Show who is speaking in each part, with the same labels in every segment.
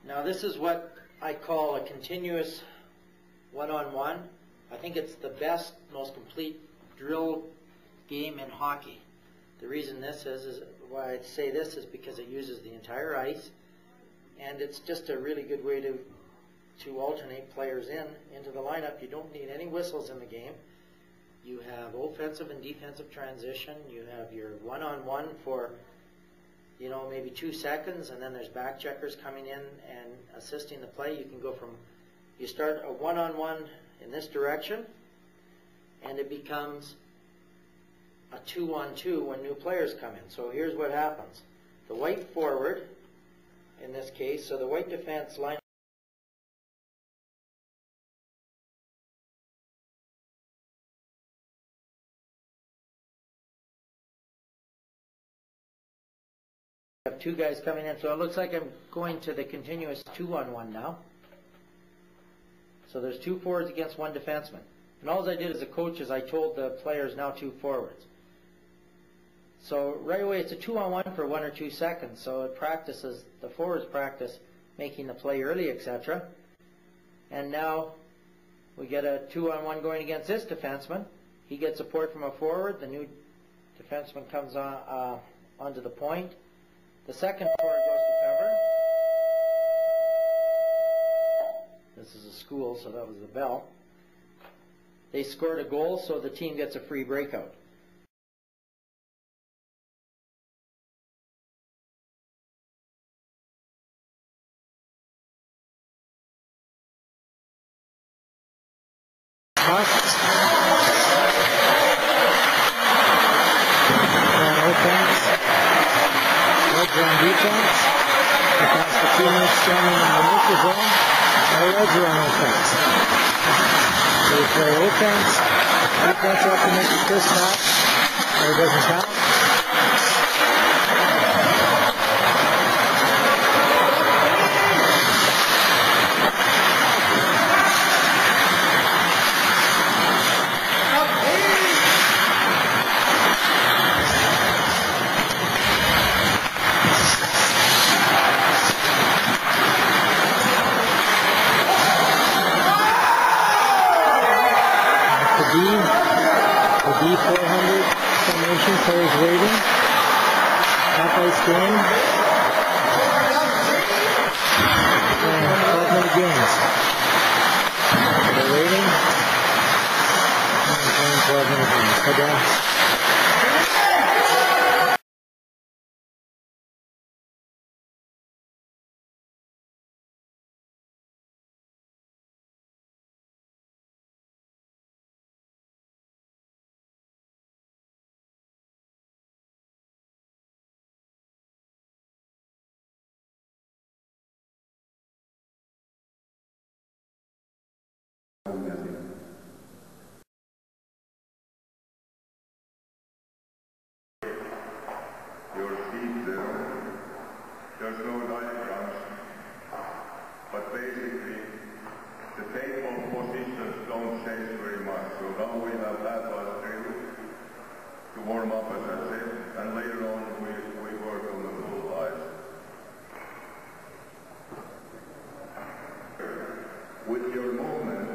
Speaker 1: Now this is what I call a continuous one-on-one. I think it's the best, most complete drill game in hockey. The reason this is why I say this is because it uses the entire ice, and it's just a really good way to alternate players into the lineup. You don't need any whistles in the game. You have offensive and defensive transition. You have your one-on-one for, you know, maybe 2 seconds, and then there's back checkers coming in and assisting the play. You can go from, you start a one-on-one in this direction, and it becomes a 2-on-2 when new players come in. So here's what happens. The white forward, in this case, so the white defense line have 2 guys coming in, so it looks like I'm going to the continuous 2-on-1 now. So there's 2 forwards against 1 defenseman. And all I did as a coach is I told the players now 2 forwards. So right away it's a 2-on-1 for 1 or 2 seconds, so it practices, the forwards practice making the play early, etc. And now we get a 2-on-1 going against this defenseman. He gets support from a forward, the new defenseman comes on, onto the point. The second forward goes to cover. This is a school, so that was the bell. They scored a goal, so the team gets a free breakout.
Speaker 2: On defense, against the teammates standing in the neutral zone, or Reds are on offense. So we play offense, defense have to make the first stop, or it doesn't count. The D400 formation, players waiting. Half ice game. And 12-minute games. They're waiting. And playing 12-minute games. Head down.
Speaker 3: Your seat there, there's no diagrams, but basically the table positions don't change very much. So now we have half hour drill to warm up, as I said, and later on we work on the full ice. With your movement,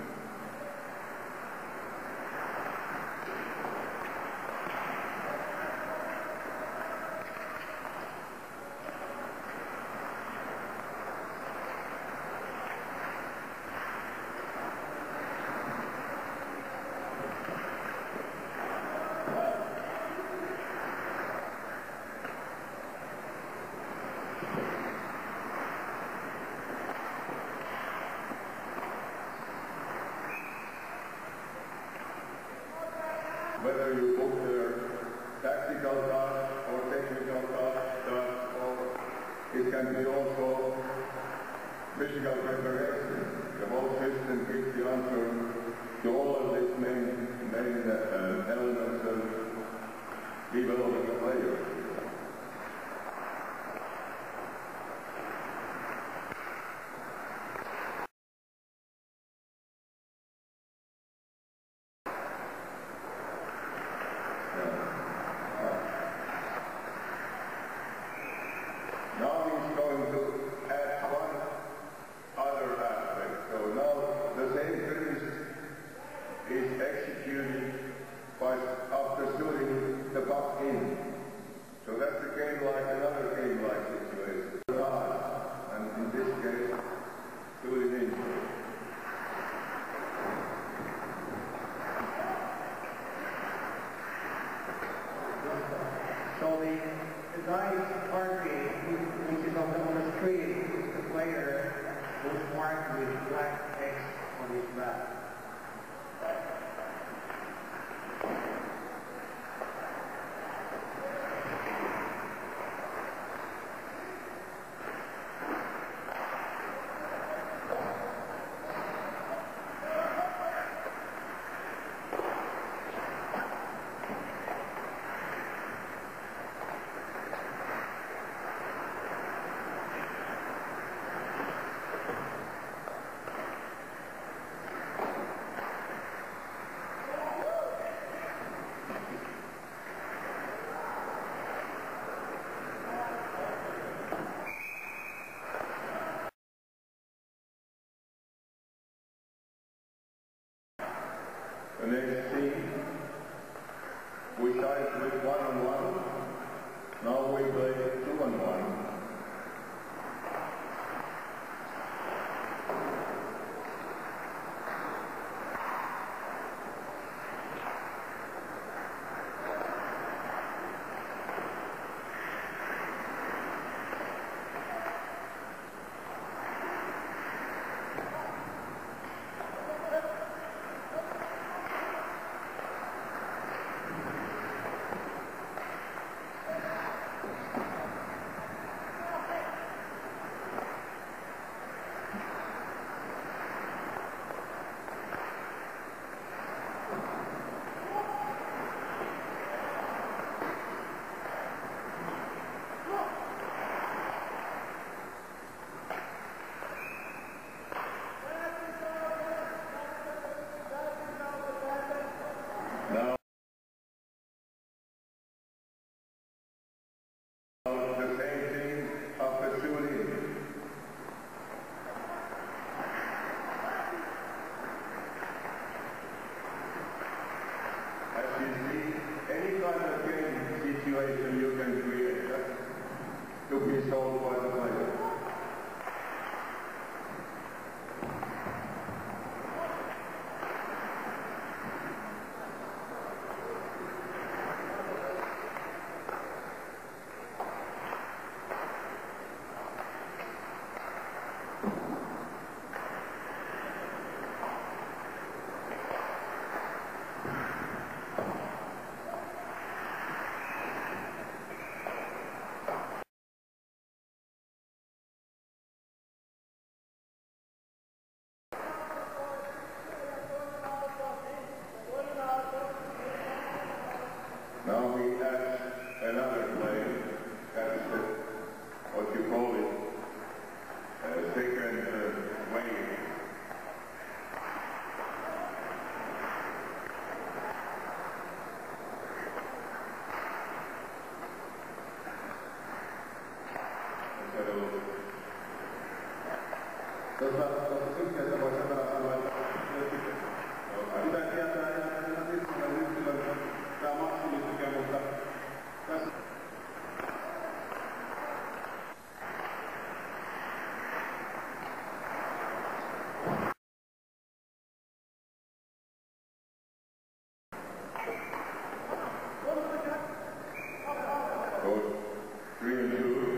Speaker 3: whether you book their tactical task or technical task, or it can be also physical preparation. The whole system gives the answer to all of these main elements of developing a player. Now he's going to add one player was marked with black X on his back. The next scene, we started with 1-on-1, now we play 2-on-1. Now, the same thing after shooting. As you see, any kind of game situation you can create to be solved by the player. Now we add another play, that's what you call it, second wave. Tuossa sykkeessä voi sen verran sanoa, että kuten tietää, yksilön tämä maksimisyke, mutta tässä Coach, 3-2.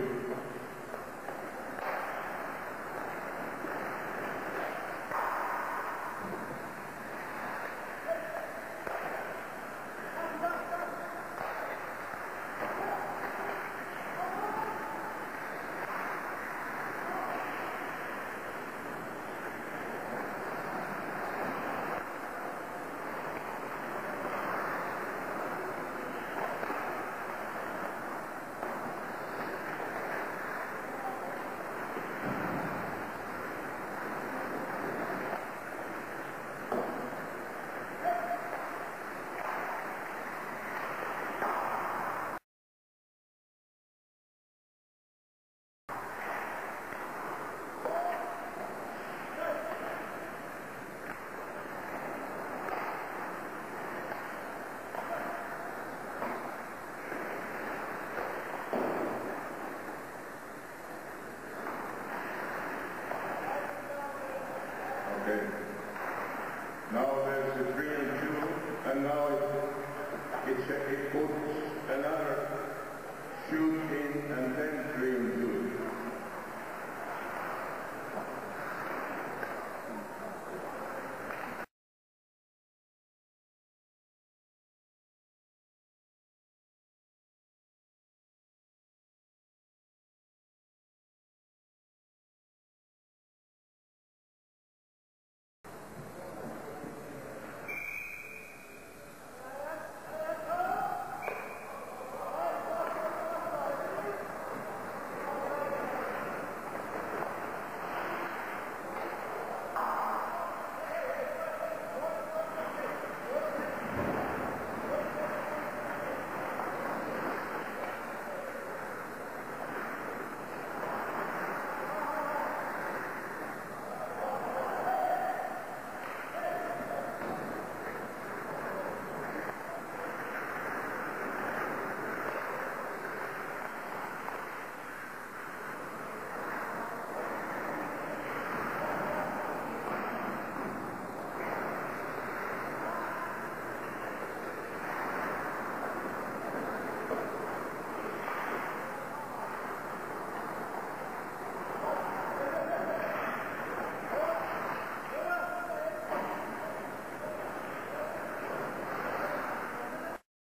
Speaker 3: Okay. Now there's a 3-2, and now it puts another shoot in and then 3-2.